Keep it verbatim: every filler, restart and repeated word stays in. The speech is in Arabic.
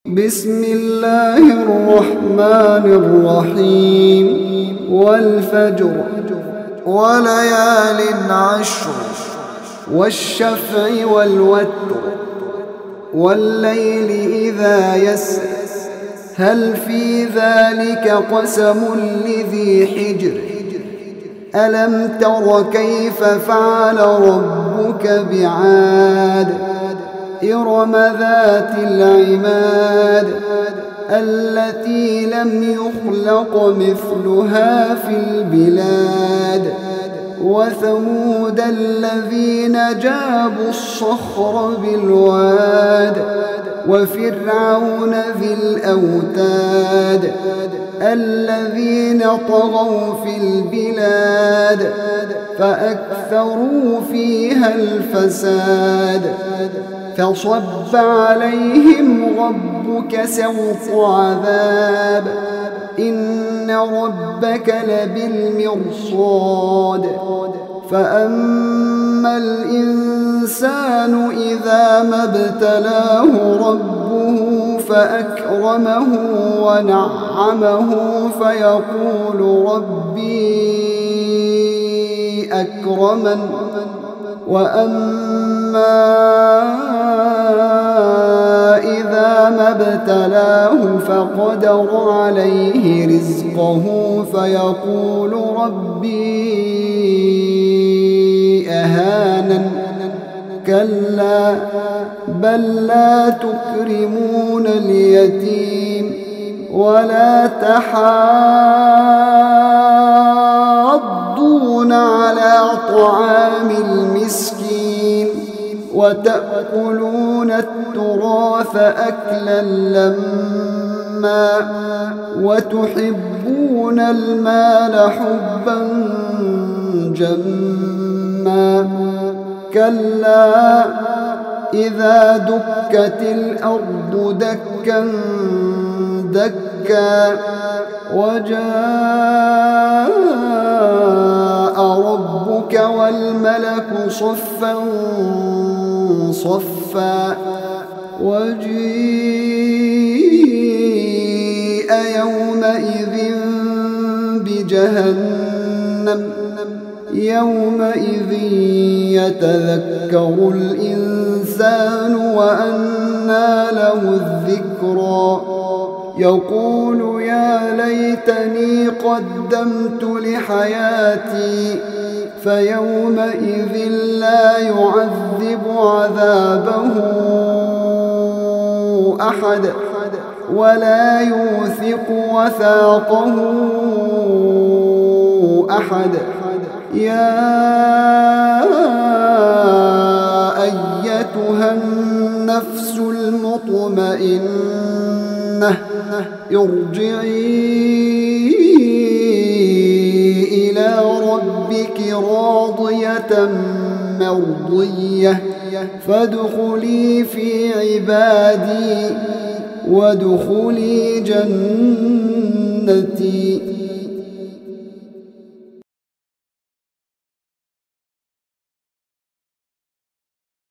بسم الله الرحمن الرحيم والفجر وليال عشر والشفع والوتر والليل إذا يسر هل في ذلك قسم لذي حجر ألم تر كيف فعل ربك بعاد إرم ذات العماد التي لم يخلق مثلها في البلاد وثمود الذين جابوا الصخر بالواد وفرعون ذي الأوتاد الذين طغوا في البلاد فأكثروا فيها الفساد فصب عليهم ربك سوط عذاب إن ربك لبالمرصاد فأما الإنسان إذا ما ابتلاه ربه فأكرمه ونعمه فيقول ربي أكرمن وأما إذا ما ابتلاه فقدر عليه رزقه فيقول ربي أهانن كلا بل لا تكرمون اليتيم ولا تحاضون على طعام المسكين وتأكلون التراث أكلا لما وتحبون المال حبا جما كلا إذا دكت الأرض دكا دكا وجاء ربك والملك صفا صفا وجيء يومئذ بجهنم يومئذ يتذكر الإنسان وأنى له الذكرى يقول يا ليتني قدمت لحياتي فيومئذ لا يعذب عذابه أحد ولا يوثق وثاقه أحد يا أيتها النفس المطمئنة ارجعي إلى ربك راضية مرضية فادخلي في عبادي وادخلي جنتي